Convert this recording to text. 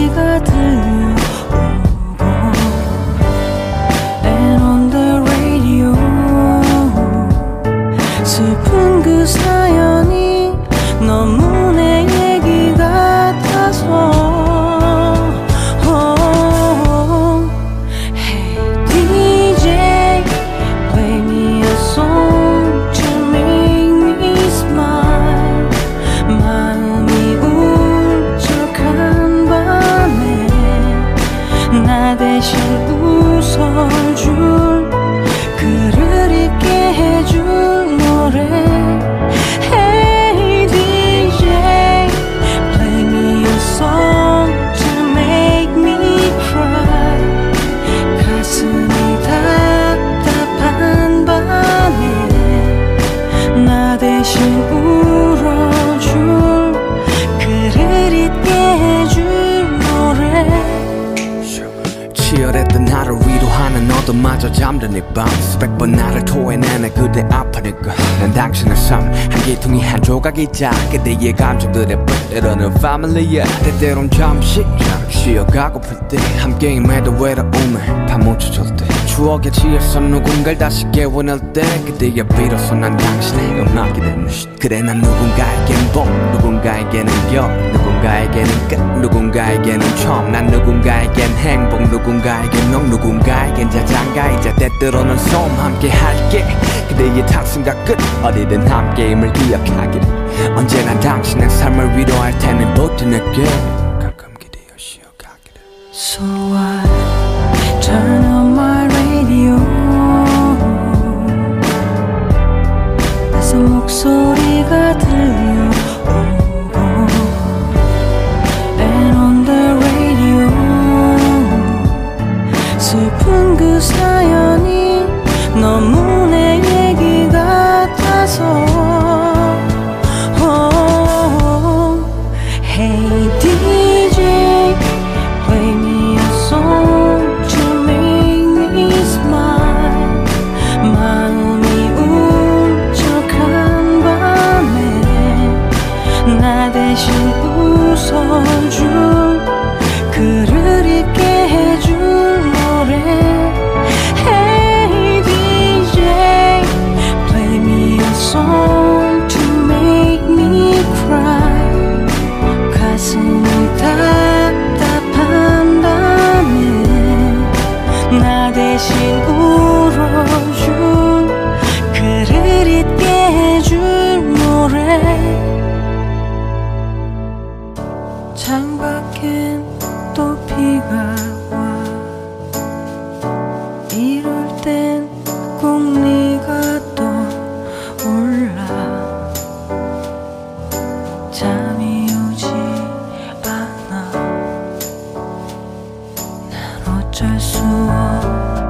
목소리가 들려오고 And on the radio 슬픈 그 사연이 너무 내 얘기 같아서 Hey DJ play me a song to make me smile 마음이 울적한 밤에 나 대신 웃어줄 글을 읽게 해줄 노래 Hey DJ play me a song to make me cry 가슴이 답답한 밤에 나 대신 울어줄 글을 잊게 해줄 노래 치열했던 하루 위로하는 너도마저 잠든 이밤 수백 번 나를 토해내는 그대 아파니까 난 당신의 삶 한 기둥이 한 조각이자 그대의 감정들에 때로는 패밀리야 때때론 잠시 쉬어가고플 때 함께임에도 외로움에 파묻혀질 때 추억에 취해서 누군가를 다시 깨워낼 때 그때야 비로소 난 당신의 음악이 되는 그래 난 누군가에겐 봄 누군가에게는 겨울 누군가에게는 끝 누군가에게는 처음 난 누군가에겐 행복 누군가에겐 너 누군가에겐 자장가이자 때때로는 소음 함께 할게 그대의 탁순과 끝 어디든 함께임을 기억하기를 언제나 당신의 삶을 위로할 테니 모든 내게 가끔 기대어 쉬어가기를 So I turn on my radio 낯선 목소리가 들려오고 And on the radio 슬픈 그 사연이 너무 내 얘기 같아서 Hey DJ play me a song to make me smile 마음이 울적한 밤에 나 대신 웃어줄 글을 읽게 해줄 노래 Hey DJ play me a song to make me cry 가슴이 답답한 밤에 나 대신 울어줄 글을 잊게 해줄 노래 창밖엔 또 비가 와 이럴 땐 꼭 네가 떠올라 잠이 오지 않아 난 어쩔 수 없어